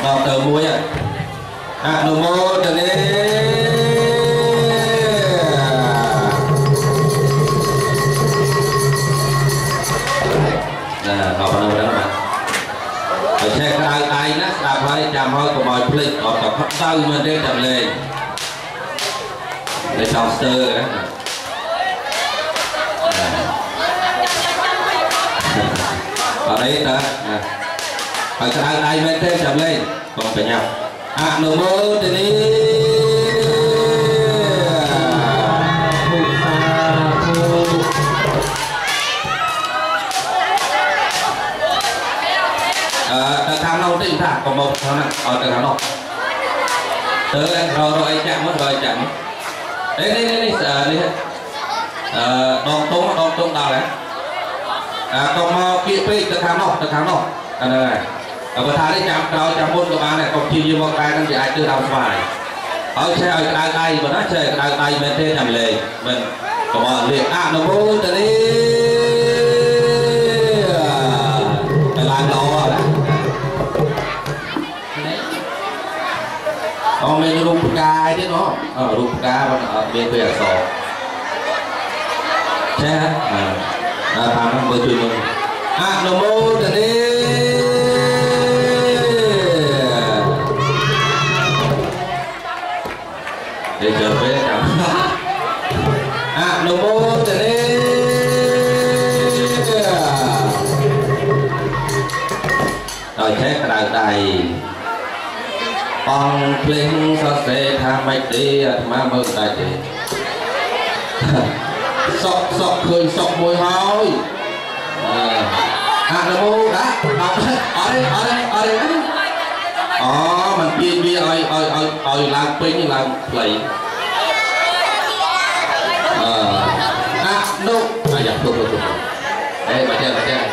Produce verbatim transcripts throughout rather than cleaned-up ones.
đọc tờ muối à à nụ mô tờ đi nè đọc tờ muối đó mà ở xe cái ai nó đạp hơi chạm hơi của mọi plik đọc tờ khắp tàu mình đi chậm lên để trong sơ đó ở đấy ta ở cái ai bên thêm chậm lên còn phải nhau à nụ mô thì đi ờ tham nông tinh thả còn một thằng nào ở từ thằng nông tới rồi rồi anh chạm mất rồi chạm đấy đấy đấy đấy đi ờ đòn tung đòn tung đào đấy à còn kia phi từ thằng nông từ thằng nông anh này ở bờ thang đấy chạm cao chạm môn của bạn này còn chia như một cái đang bị ai chưa đào phải ở xe ở cái đây mà nó chơi cái đây bên trên nằm lề mình còn liền à nó bố từ đi làm lo đó còn mình rung cài chứ nó ở rung cá ở bên kia sổ xe à tham nó vừa chui mình à nó bố từ đi để trở về cảm à nụ mô từ đi rồi thế cái đại đại con linh sao sẽ tham mạch đi mà mơ đại đi sọc sọc khơi sọc môi hói à nụ mô đã đọc ở đây ở đây ở đây ờ mình kia kia ơi ơi ơi ơi làm pin như làm play ờ à no à dạ được được được đây bà chơi bà chơi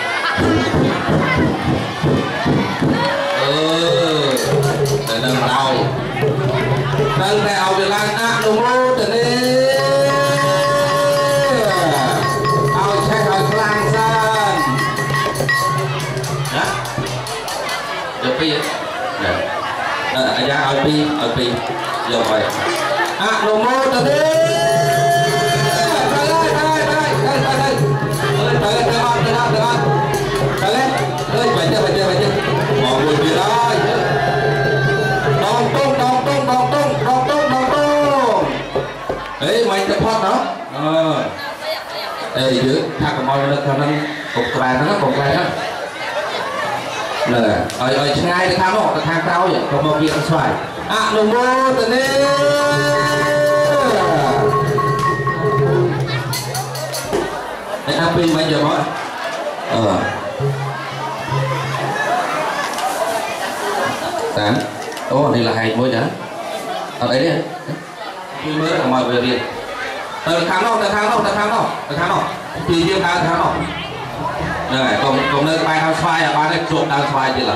ừ để nâng đầu nâng đầu để làm à no mô từ đi ao check out lang san đó được cái gì anh ra ở pi ở pi giờ vậy à đồ mô từ đi đây đây đây đây đây đây đây đây đây on đây on đây on đây lên đây vậy chứ vậy chứ vậy chứ mọi người gì đó đong tung đong tung đong tung đong tung đong tung ấy mày tập hot đó ờ đây dưới thằng của mọi người nó cục bài nó cục bài đó nè ở ở ngay cái thang đó cái thang cao vậy còn một việc xoài à nụ mô từ đi đấy áp pin bây giờ mọi ờ tám ô đây là hai mối đó ở đấy đi khi mới là mọi người việc từ thang đâu từ thang đâu từ thang đâu từ thang đâu thì riêng thang thang đâu này còn còn nơi bài thang xoay à ba cái chuột thang xoay chứ là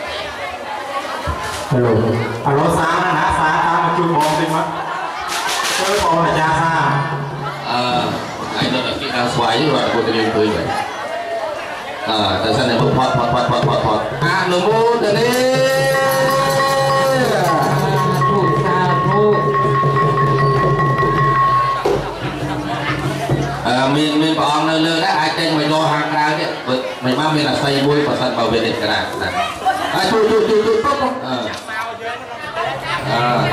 alo alo sáng nó đã phá phá mà chui bom đi mất chui bom là cha xa ờ anh nói là cái thang xoay chứ rồi của cái điều cười vậy ờ tại sao này một phật phật phật phật phật phật à nụ mô từ đi miền miền bọn nơi lơ đó ai trên mày lo hàng ra chứ mày mang miền là xây vui và sân bảo vệ điện cái này này ai chui chui chui chui tốt không ờ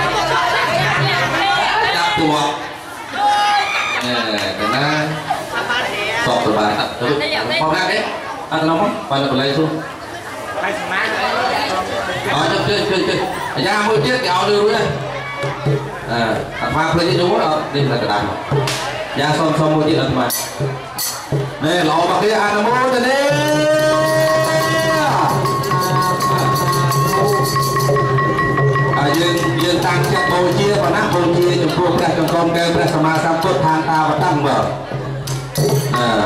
chặt chùa nè cái này sọt từ bài tập phong ra đấy ăn nóng không phải là lấy xuống ờ chơi chơi chơi ra môi tiết kéo đưa đây à pha lên đúng rồi đây là cái đàn ra xong xong một chiếc ấn mà đây lọ bạc kia ăn mô từ đi à dương dương tăng chắc bồi chia và nắp bồi chia trong cuộc ra trong con kêu ra sama sam tốt than ta và tăng mở à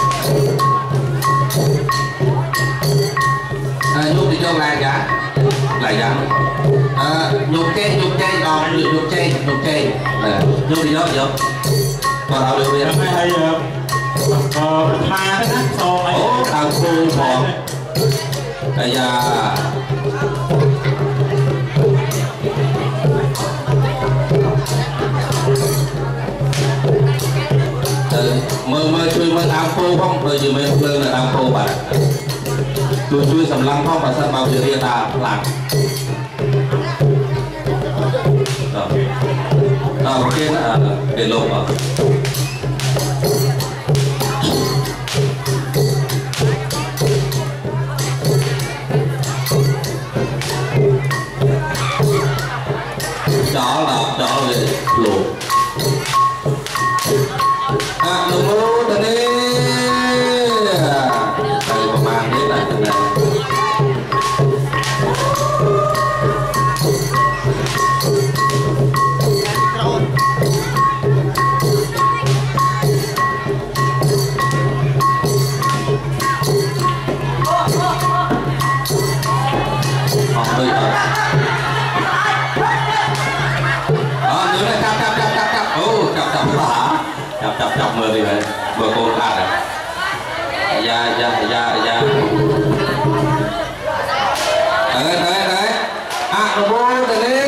à nhúc thì cho lại cả lại cả à nhúc cây nhúc cây còn nhúc cây nhúc cây nhúc thì nhớ nhớ còn đâu được biết hay hay ờ tha cái nát so này tao khu phòng bây giờ chui chui sầm lăng không và sân bao giờ riêng ta làm rồi à, một trên là để lộ ở đó là đó là lộ à lộ mô tên đi đây mà mang đến là tên này chọc chọc mơ đi vậy mơ cô ta này da da da da đấy đấy đấy à nó bố đây đi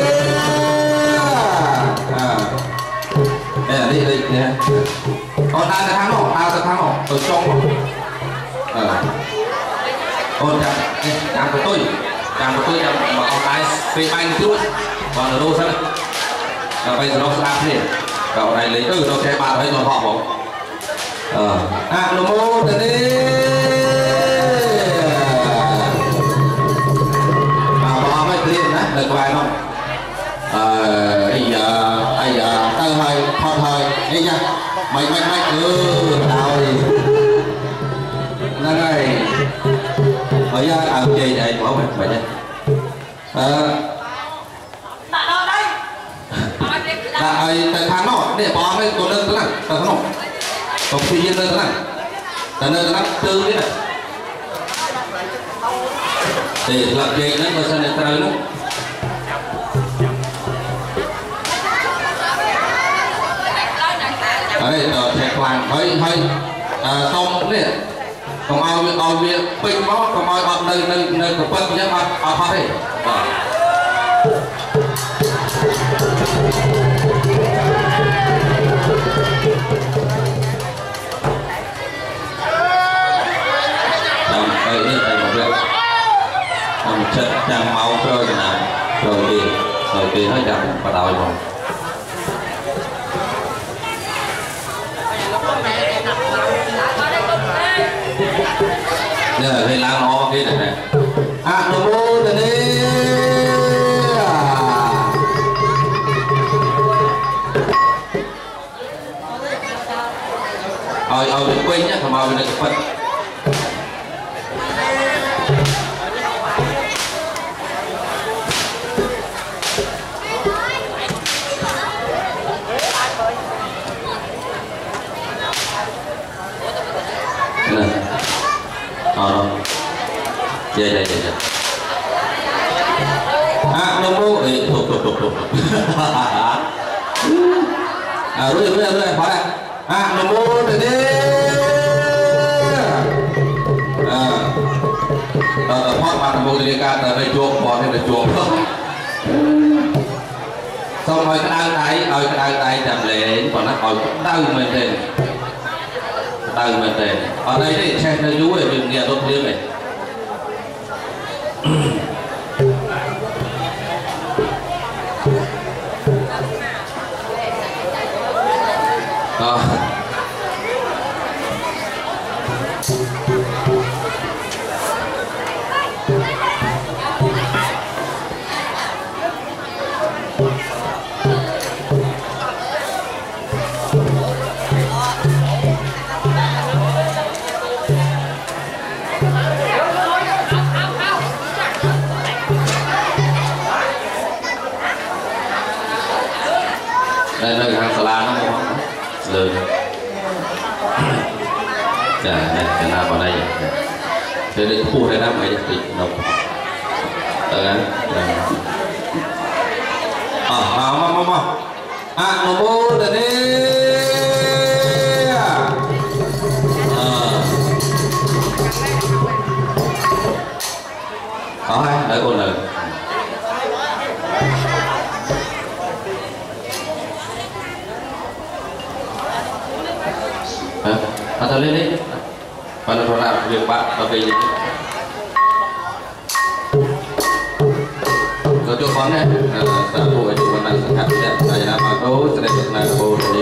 à đây là đi đi nè con ta sẽ thắng không ta sẽ thắng không ở trong ờ con chạm chạm của tôi chạm của tôi chạm mà con tay phi banh chút còn ở đâu sao là bây giờ nó sẽ làm gì cậu này lấy từ nó cái bạn thấy nó họ không ờ à nó mô tên đi mà bỏ mấy tiền đấy được vài không ờ bây giờ bây giờ tơ hơi thon hơi đi nha mày mày mày ừ nào thì nó đây bây giờ ăn gì đây bỏ mày mày đây ờ là ai tại thằng nó để bỏ mấy con đơn thế này tại nó còn phi nhiên đơn thế này tại nơi nó tư thế này để làm gì nó có sao để tao nó đấy ở thẹn hoàng hơi hơi xong đấy còn ao ao việc pin nó còn ao ở nơi nơi nơi của phân nhá mà ao phát đi đây đây một việc làm chất trang máu rồi nào rồi thì rồi thì hơi đậm và đau rồi đây là gây lang nó cái này này à nó bố đây đi ơi ơi đừng quên nhé không mau bên đây cái phần ờ đây đây đây à nó mua thì thuộc thuộc thuộc thuộc à rồi rồi rồi phải đây à nó mua thì đi à ờ thoát mà nó mua thì cả tới chuột bỏ thì là chuột xong rồi cái đau tay ơi cái đau tay chậm lệ còn nó còn đau mình thì đau mình thì ở đây thì xem nó chú về việc nghe tốt tiếng này à. Đây nơi hàng salon nó không lười dạ này cái nào vào đây đây đây khu đây nó mấy được nộp ờ à mau mau mau mau à nó bố đây đi có hay đợi cô lời à, ta lên đi, bạn làm việc bạn và về gì? cho con này xã hội chủ văn năng sản xuất này là mà cố sẽ được là bộ thì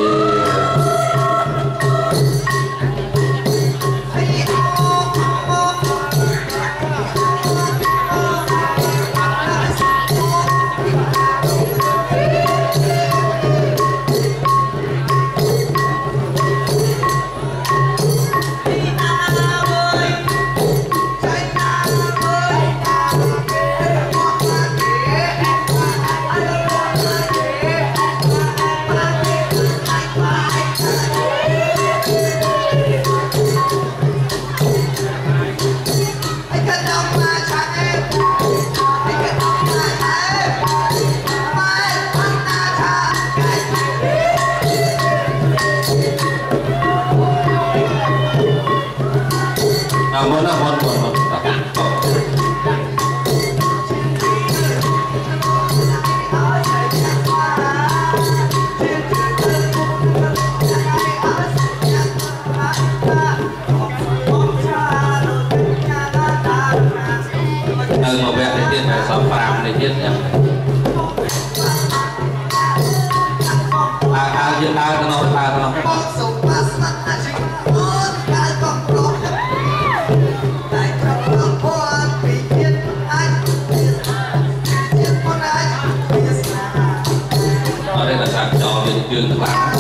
một là một một một ừ một việc này tiết phải sáu phạm này tiết nhỉ à à hiện tại nó là nó ở đây là sạc cho bên trường các bạn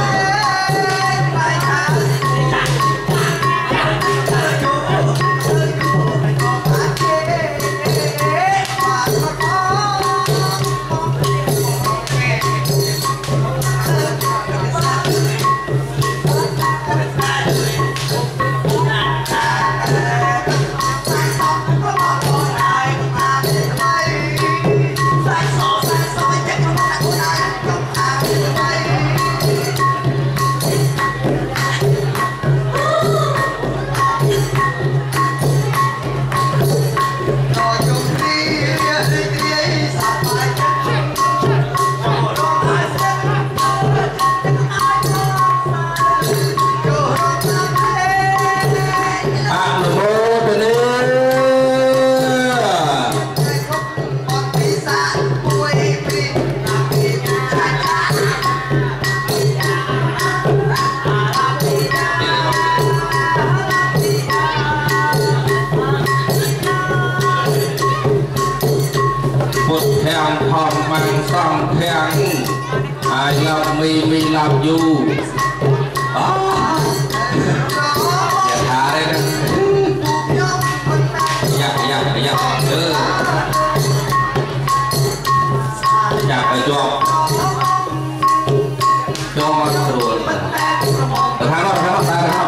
theo thòng mang song theo ai làm mi mi làm du đó dạ thả đây nè dạ dạ dạ ừ dạ phải cho cho mà rồi thằng nó thằng nó ta nó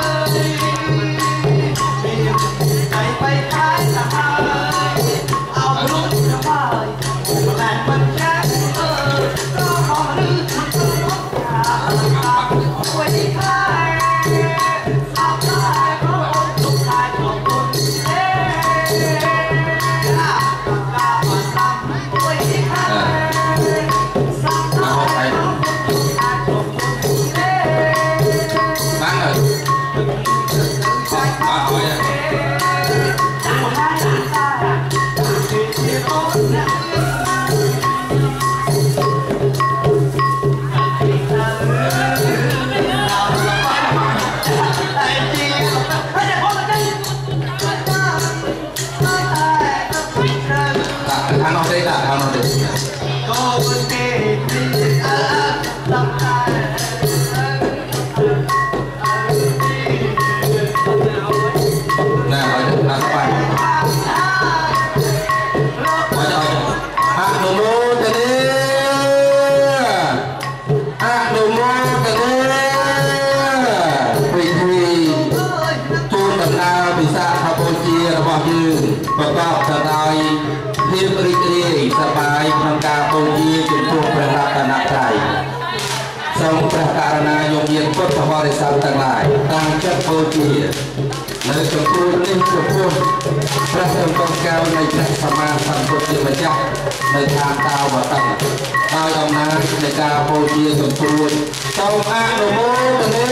ประกอบสไตล์เพียบริกรีสบายทางการโปรยีจุดพวกประดับตนักใจทรงประกาศนายกเยียนพุทธบริษัทต่างหลายตั้งจัดโปรยีในจุดพูดนิ่งจุดพูดพระเจ้าต้องแก้วในพระสมาสัมพุทธเจ้าในทางตาวตั้งตาวอำนาจในการโปรยีจุดพูดทรงอนุโมทนา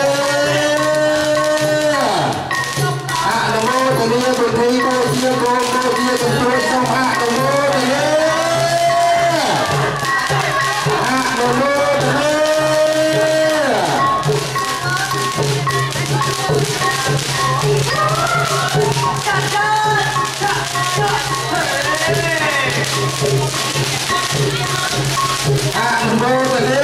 อนุโมทนาบุญที่โปรยีโปรยีจุดพูดทรงอนุโมทนา à đừng vô rồi đi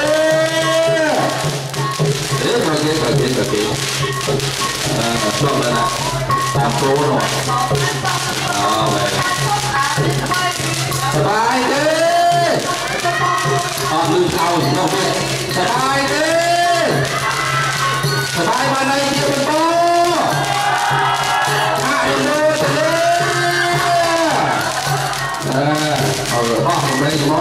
đấy rồi kia rồi kia rồi kia à xong rồi nè làm cô rồi à vậy bye đi à lưng sau thì không biết bye đi bye bên đây kia bên cô à đừng vô rồi đi à rồi đó hôm nay gì đó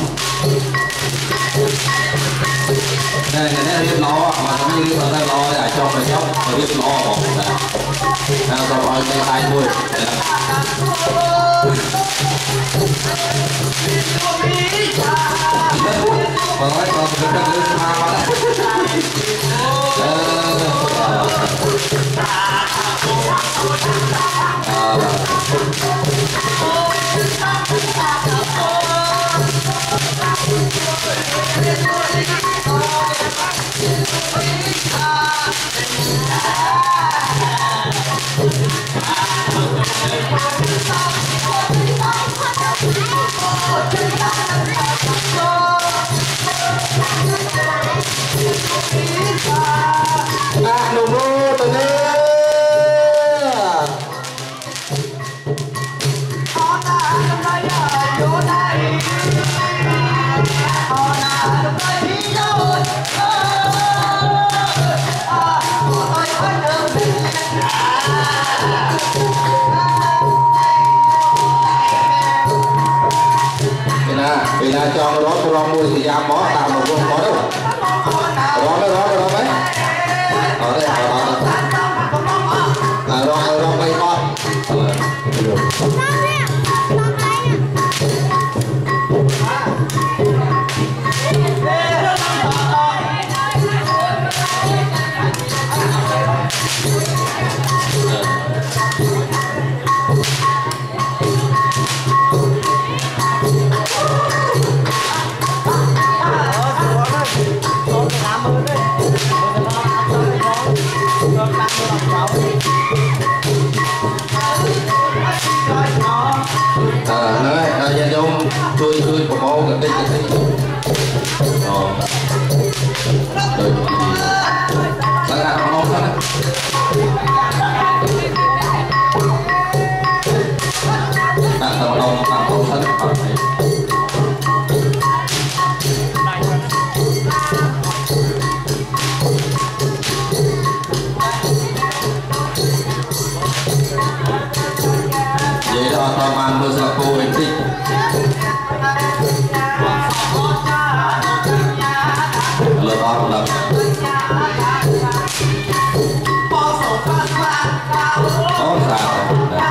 đây này này biết lo mà cũng như ở đây lo để cho người trong mà biết lo bỏ nào rồi rồi tay tay vui còn nói còn cái cái cái ma mà à nụ mô từ đây vì là cho nó đó cho mua thì ra mó tạo một con mó đâu đó đó đó đó đấy ở đây ở đó ở đó ở đó mấy con à nói nhà trong tôi tôi có máu gần đây cái gì rồi rồi sao ra có máu sao bạn tầm đồng bạn không thân bạn thấy vậy đó tao mang đưa ra cô em thích lượt đó lượt có sao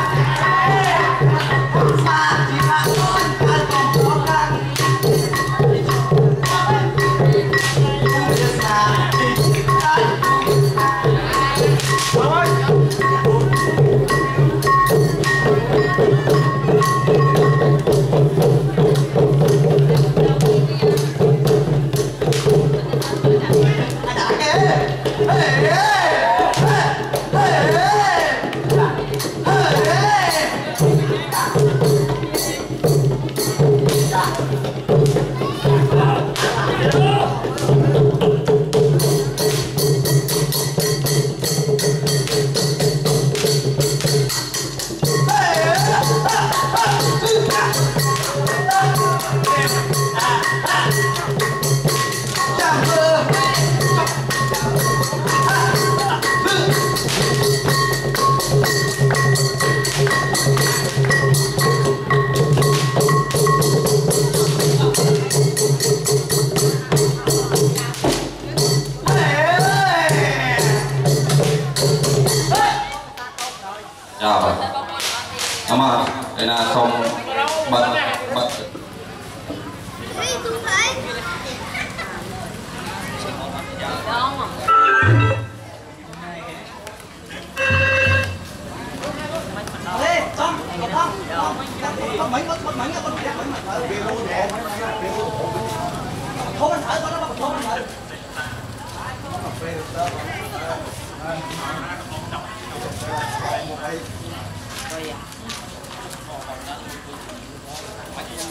rồi cảm ơn đây là xong bật bật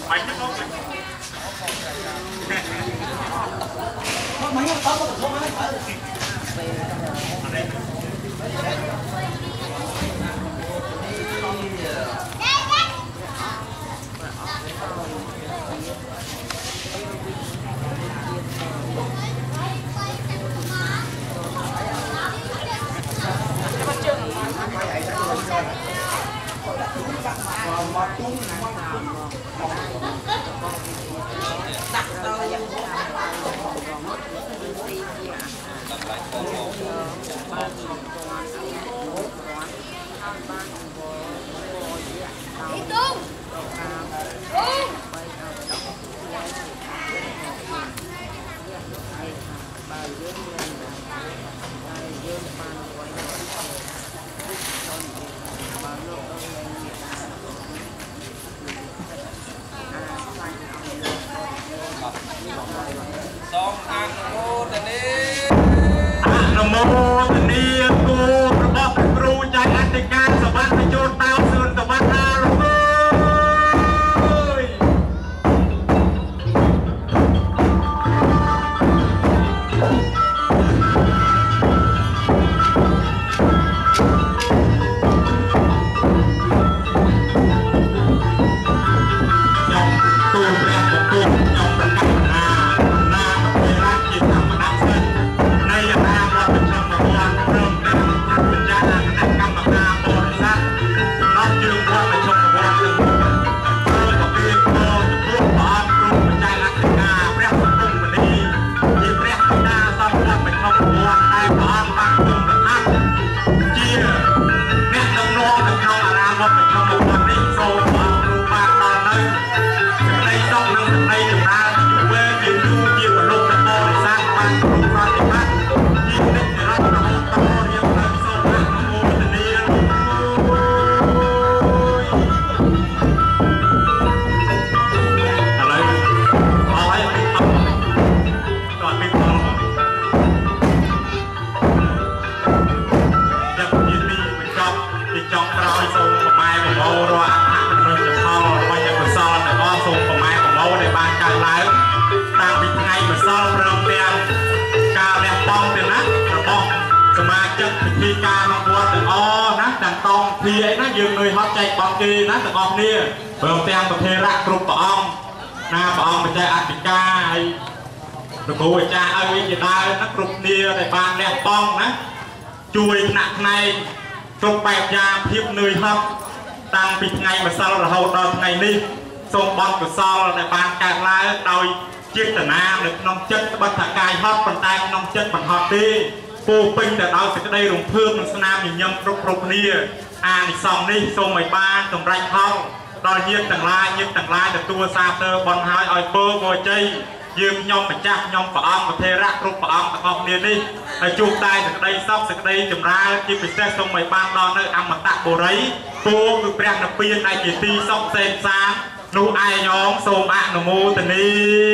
យើងនៅហត់ចែកបងគេណាទាំងអស់គ្នាព្រមទាំងប្រធានរៈគ្រប់ព្រះអង្គណាព្រះអង្គម្ចាស់អធិការហើយលោកគ្រូអាចារ្យឲ្យជាដើមណាគ្រប់គ្នាដែលបានលះបង់ណាជួយថ្នាក់ផ្នែកគ្រប់បែបយ៉ាងភាពនឿយហត់តាំងពីថ្ងៃម្សិលរហូតដល់ថ្ងៃនេះសូមបន់កុសលដែលបានកើតឡើងដោយចេតនានៅក្នុងចិត្តត្បិតថាកាយហត់ប៉ុន្តែក្នុងចិត្តមិនហត់ទេពោពេញទៅដោយសេចក្តីរំភើបនិងស្នាមញញឹមគ្រប់គ្រប់គ្នាអានិសង្ឃនេះសូមឲ្យបានសម្រេចផលដល់ញាតិទាំងឡាយញាតិទាំងឡាយទទួលសាទរបន់ហើយឲ្យពរពរជ័យយើងខ្ញុំម្ចាស់ខ្ញុំព្រះអង្គប្រធេរៈគ្រប់ព្រះអង្គទាំងអស់គ្នានេះហើយជួបតែសេចក្តីសុខសេចក្តីចម្រើនជាពិសេសសូមឲ្យបានដល់នៅអមតៈបុរីពរគឺព្រះនិព្វានដែលជាទីសុខសេនសាននោះឯងងសូមអនុមោទនា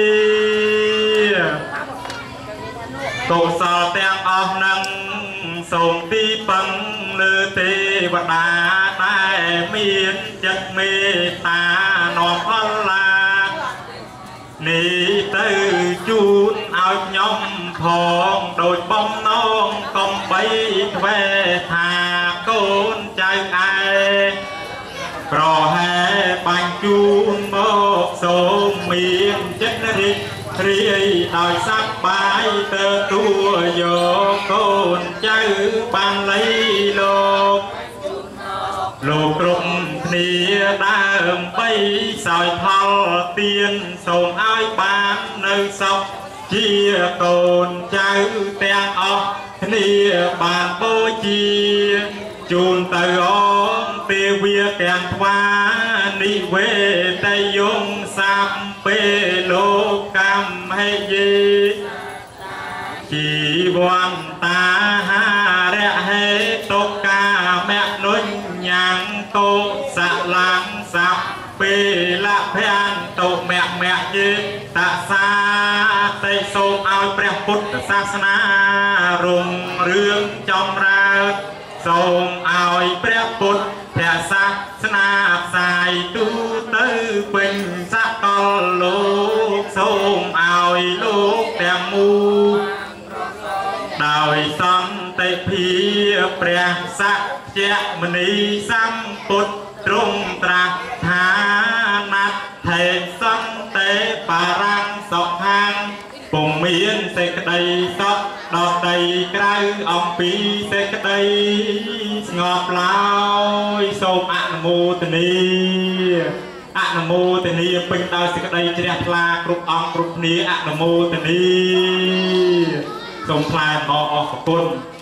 កុសលទាំងអស់នឹងសូមទីពឹងលើទេវតាដែលមានចិត្តមេត្តានាំផលឡានេះទៅជូនឲ្យខ្ញុំផងដោយបំណងកំបីទ្វេថាកូនចៅឯងប្រហែបាញ់ជូនមកសូមមានចិត្តរីករាយដោយសប្បាយទៅទួយកកូនចៅបានលៃលោកលោកគ្រប់គ្នាដើម្បីសោយផលទៀនសូមឲ្យបាននៅសុខជាកូនចៅទាំងអស់គ្នាបានបូជាជូនទៅអងទេវាទាំងថ្វានិវេតយងសាប់ពេលលោកកម្មហេយេជីវន្តាហារៈហេតុកាមៈនុញ្ញងកោសឡាំងសាប់ពេលភ័នតុមៈមៈយេតសាតិសូមឲ្យព្រះពុទ្ធសាសនារុងរឿងចម្រើនសូមឲ្យព្រះពុទ្ធសាសនាផ្សាយទូទៅពេញសកដោយលោកទាំងមូលដោយសន្តិភាពព្រះសច្ចាមនីសម្ពុទ្ធទ្រង់ត្រាស់ថាណាត់ថេសន្តិបារាំងសុខាំងពុំមានសេចក្តីសុខដល់ដីក្រៅអំពីសេចក្តីស្ងប់ឡើយសូមអនុមោទនាអនុមោទនាពេញដោយសេចក្តីជ្រះថ្លាគ្រប់អង្គគ្រប់គ្នាអនុមោទនាសូមថ្លែងអំណរអរគុណ